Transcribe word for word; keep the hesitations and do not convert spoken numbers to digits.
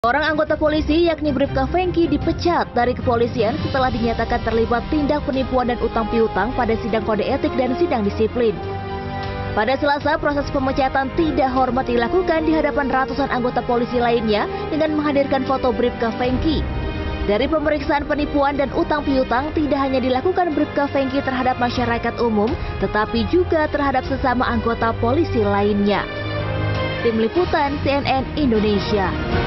Orang anggota polisi yakni Bribka Fengki dipecat dari kepolisian setelah dinyatakan terlibat tindak penipuan dan utang piutang pada sidang kode etik dan sidang disiplin. Pada Selasa, proses pemecatan tidak hormat dilakukan di hadapan ratusan anggota polisi lainnya dengan menghadirkan foto Bribka Fengki. Dari pemeriksaan penipuan dan utang piutang tidak hanya dilakukan Bribka Fengki terhadap masyarakat umum, tetapi juga terhadap sesama anggota polisi lainnya. Tim Liputan C N N Indonesia.